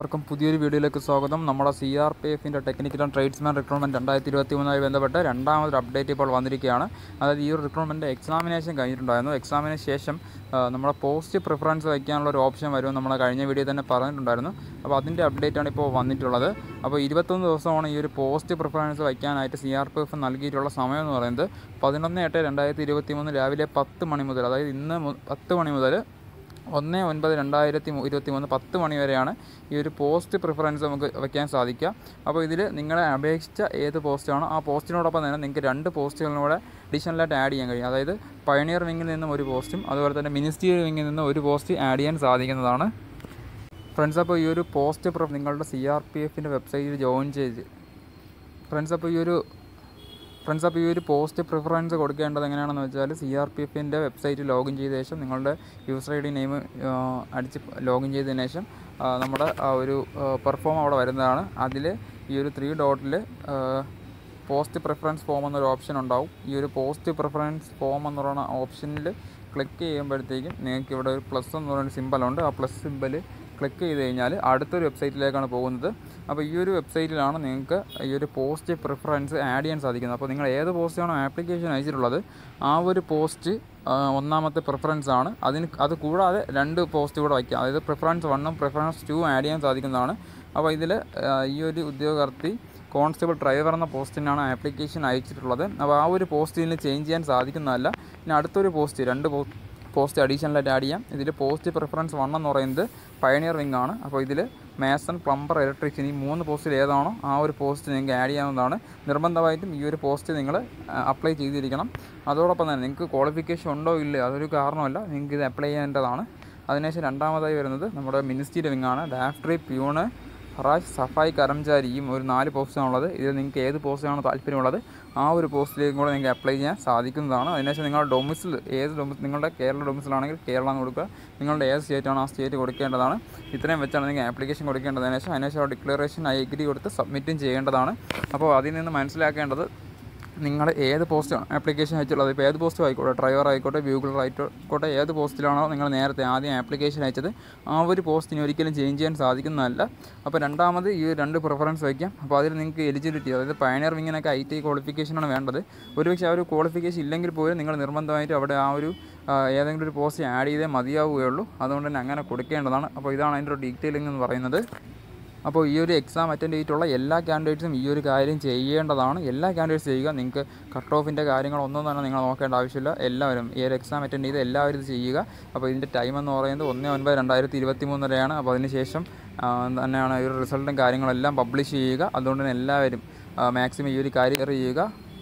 എല്ലാവർക്കും പുതിയൊരു വീഡിയോയിലേക്ക് സ്വാഗതം. നമ്മുടെ CRPF technical and tradesman recruitment 2023 ബന്ധപ്പെട്ട് രണ്ടാമതൊരു അപ്ഡേറ്റ് ഇപ്പോൾ വന്നിരിക്കുകയാണ്. അതായത് ഈ ഒരു റിക്രൂട്ട്മെൻറ്റ് എക്സാമിനേഷൻ കഴിഞ്ഞിട്ടുണ്ടായിരുന്നു. എക്സാമിന് ശേഷം നമ്മുടെ പോസ്റ്റ് പ്രിഫറൻസ് വയ്ക്കാനുള്ള ഒരു ഓപ്ഷൻ വരുമെന്ന് നമ്മൾ കഴിഞ്ഞ വീഡിയോ തന്നെ പറഞ്ഞിട്ടുണ്ടായിരുന്നു. അപ്പോൾ അതിൻ്റെ അപ്ഡേറ്റാണ് ഇപ്പോൾ വന്നിട്ടുള്ളത്. അപ്പോൾ 21 ദിവസമാണ് ഈ ഒരു പോസ്റ്റ് പ്രിഫറൻസ് വയ്ക്കാനായിട്ട് CRPF നൽകിയിട്ടുള്ള സമയം എന്ന് പറയുന്നത് 11/8/2023 രാവിലെ 10 മണി മുതൽ, അതായത് ഇന്ന് 10 മണി മുതൽ 1/9/2023 10 മണി വരെയാണ് ഈ ഒരു പോസ്റ്റ് പ്രിഫറൻസ് നമുക്ക് വയ്ക്കാൻ സാധിക്കുക. അപ്പോൾ ഇതിൽ നിങ്ങളെ അപേക്ഷിച്ച ഏത് പോസ്റ്റാണോ ആ പോസ്റ്റിനോടൊപ്പം തന്നെ നിങ്ങൾക്ക് 2 പോസ്റ്റുകളും കൂടെ അഡീഷണലായിട്ട് ആഡ് ചെയ്യാൻ കഴിയും. അതായത് പയനിയർ വിങ്ങിൽ നിന്നും ഒരു പോസ്റ്റും അതുപോലെ തന്നെ മിനിസ്റ്റീരിയൽ വിങ്ങിൽ നിന്നും ഒരു പോസ്റ്റ് ആഡ് ചെയ്യാൻ സാധിക്കുന്നതാണ്. ഫ്രണ്ട്സ്, അപ്പോൾ ഈ ഒരു പോസ്റ്റ് നിങ്ങളുടെ CRPF വെബ്സൈറ്റിൽ ജോയിൻ ചെയ്ത് അപ്പോൾ ഈ ഒരു പോസ്റ്റ് പ്രിഫറൻസ് കൊടുക്കേണ്ടത് എങ്ങനെയാണെന്ന് വെച്ചാൽ CRPF വെബ്സൈറ്റ് ലോഗിൻ ചെയ്ത ശേഷം നിങ്ങളുടെ യൂസർ ID നെയിം അടിച്ച് ലോഗിൻ ചെയ്തതിന് ശേഷം നമ്മുടെ ആ ഒരു പെർഫോം അവിടെ വരുന്നതാണ്. അതിൽ ഈ ഒരു 3 ഡോട്ടിൽ പോസ്റ്റ് പ്രിഫറൻസ് ഫോം എന്നൊരു ഓപ്ഷൻ ഉണ്ടാവും. ഈ ഒരു പോസ്റ്റ് പ്രിഫറൻസ് ഫോം എന്ന് പറയുന്ന ഓപ്ഷനിൽ ക്ലിക്ക് ചെയ്യുമ്പോഴത്തേക്കും നിങ്ങൾക്ക് ഇവിടെ ഒരു പ്ലസ് എന്ന് പറയുന്ന സിമ്പലുണ്ട്. ആ പ്ലസ് സിമ്പൽ ക്ലിക്ക് ചെയ്ത് കഴിഞ്ഞാൽ അടുത്തൊരു വെബ്സൈറ്റിലേക്കാണ് പോകുന്നത്. അപ്പോൾ ഈ ഒരു വെബ്സൈറ്റിലാണ് നിങ്ങൾക്ക് ഈ ഒരു പോസ്റ്റ് പ്രിഫറൻസ് ആഡ് ചെയ്യാൻ സാധിക്കുന്നത്. അപ്പോൾ നിങ്ങൾ ഏത് പോസ്റ്റാണോ ആപ്ലിക്കേഷൻ അയച്ചിട്ടുള്ളത് ആ ഒരു പോസ്റ്റ് ഒന്നാമത്തെ പ്രിഫറൻസ് ആണ്. അത് കൂടാതെ 2 പോസ്റ്റ് കൂടെ വയ്ക്കാം. അതായത് പ്രിഫറൻസ് 1ഉം പ്രിഫറൻസ് 2ഉം ആഡ് ചെയ്യാൻ സാധിക്കുന്നതാണ്. അപ്പോൾ ഇതിൽ ഈ ഒരു ഉദ്യോഗാർത്ഥി കോൺസ്റ്റബിൾ ഡ്രൈവർ എന്ന പോസ്റ്റിനാണ് ആപ്ലിക്കേഷൻ അയച്ചിട്ടുള്ളത്. അപ്പോൾ ആ ഒരു പോസ്റ്റിന് ചേഞ്ച് ചെയ്യാൻ സാധിക്കുന്നതല്ല. ഇനി അടുത്തൊരു പോസ്റ്റ് 2 പോസ്റ്റ് അഡീഷണലായിട്ട് ആഡ് ചെയ്യാം. ഇതിൽ പോസ്റ്റ് പ്രിഫറൻസ് 1 എന്ന് പറയുന്നത് പയനിയർ വിങ് ആണ്. അപ്പോൾ ഇതിൽ മേസൺ, പ്ലംബർ, ഇലക്ട്രീഷ്യൻ ഈ 3 പോസ്റ്റിൽ ഏതാണോ ആ ഒരു പോസ്റ്റ് നിങ്ങൾക്ക് ആഡ് ചെയ്യാവുന്നതാണ്. നിർബന്ധമായിട്ടും ഈ ഒരു പോസ്റ്റ് നിങ്ങൾ അപ്ലൈ ചെയ്തിരിക്കണം. അതോടൊപ്പം തന്നെ നിങ്ങൾക്ക് ക്വാളിഫിക്കേഷൻ ഉണ്ടോ ഇല്ലയോ അതൊരു കാരണമല്ല, നിങ്ങൾക്ക് ഇത് അപ്ലൈ ചെയ്യേണ്ടതാണ്. അതിനുശേഷം രണ്ടാമതായി വരുന്നത് നമ്മുടെ മിനിസ്റ്റീരിയൽ വിങ് ആണ്. ഡാഫ്റ്ററി, പ്യൂണ്, ഫറാഷ്, സഫായി കർമ്മചാരിയും ഒരു 4 പോസ്റ്റാണുള്ളത്. ഇതിൽ നിങ്ങൾക്ക് ഏത് പോസ്റ്റാണോ താല്പര്യമുള്ളത് ആ ഒരു പോസ്റ്റിലേക്കും കൂടെ നിങ്ങൾക്ക് അപ്ലൈ ചെയ്യാൻ സാധിക്കുന്നതാണ്. അതിനുശേഷം നിങ്ങളുടെ ഡൊമിസിൽ നിങ്ങളുടെ കേരള ഡൊമിസിലാണെങ്കിൽ കേരള എന്ന് കൊടുക്കുക. നിങ്ങളുടെ ഏത് സ്റ്റേറ്റാണോ ആ സ്റ്റേറ്റ് കൊടുക്കേണ്ടതാണ്. ഇത്രയും വെച്ചാണ് നിങ്ങൾ ആപ്ലിക്കേഷൻ കൊടുക്കേണ്ടത്. അതിനുശേഷം ഡിക്ലറേഷൻ ഐ കൊടുത്ത് സബ്മിറ്റും ചെയ്യേണ്ടതാണ്. അപ്പോൾ അതിൽ നിന്ന് മനസ്സിലാക്കേണ്ടത് നിങ്ങൾ ഏത് പോസ്റ്റാണ് ആപ്ലിക്കേഷൻ അയച്ചുള്ളത്. ഇപ്പോൾ ഏത് പോസ്റ്റും ആയിക്കോട്ടെ, ഡ്രൈവർ ആയിക്കോട്ടെ, ബ്യൂഗിളർ ആയിക്കോട്ടെ, ഏത് പോസ്റ്റിലാണോ നിങ്ങൾ നേരത്തെ ആദ്യം ആപ്ലിക്കേഷൻ അയച്ചത് ആ ഒരു പോസ്റ്റിന് ഒരിക്കലും ചേഞ്ച് ചെയ്യാൻ സാധിക്കുന്നതല്ല. അപ്പോൾ രണ്ടാമത് ഈ 2 പ്രിഫറൻസ് വയ്ക്കാം. അപ്പോൾ അതിൽ നിങ്ങൾക്ക് എലിജിബിലിറ്റി, അതായത് പയനിയർ വിങ്ങിനൊക്കെ IT ക്വാളിഫിക്കേഷനാണ് വേണ്ടത്. ഒരുപക്ഷെ ആ ഒരു ക്വാളിഫിക്കേഷൻ ഇല്ലെങ്കിൽ പോലും നിങ്ങൾ നിർബന്ധമായിട്ട് അവിടെ ആ ഒരു ഏതെങ്കിലും ഒരു പോസ്റ്റ് ആഡ് ചെയ്തേ മതിയാവുകയുള്ളൂ. അതുകൊണ്ട് തന്നെ അങ്ങനെ കൊടുക്കേണ്ടതാണ്. അപ്പോൾ ഇതാണ് അതിൻ്റെ ഒരു ഡീറ്റെയിലിംഗ് എന്ന് പറയുന്നത്. അപ്പോൾ ഈ ഒരു എക്സാം അറ്റൻഡ് ചെയ്തിട്ടുള്ള എല്ലാ കാൻഡിഡേറ്റ്സും ഈ ഒരു കാര്യം ചെയ്യേണ്ടതാണ്. എല്ലാ കാൻഡിഡേറ്റ്സ് ചെയ്യുക. നിങ്ങൾക്ക് കട്ട് ഓഫിൻ്റെ കാര്യങ്ങളൊന്നും തന്നെ നിങ്ങൾ നോക്കേണ്ട ആവശ്യമില്ല. എല്ലാവരും ഈ ഒരു എക്സാം അറ്റൻഡ് ചെയ്ത് എല്ലാവരും ഇത് ചെയ്യുക. അപ്പോൾ ഇതിൻ്റെ ടൈം എന്ന് പറയുന്നത് 1/9/2023 വരെയാണ്. അപ്പോൾ അതിന് ശേഷം തന്നെയാണ് ഈ ഒരു റിസൾട്ടും കാര്യങ്ങളെല്ലാം പബ്ലിഷ് ചെയ്യുക. അതുകൊണ്ട് തന്നെ എല്ലാവരും മാക്സിമം ഈ ഒരു കാര്യം ചെയ്യുക.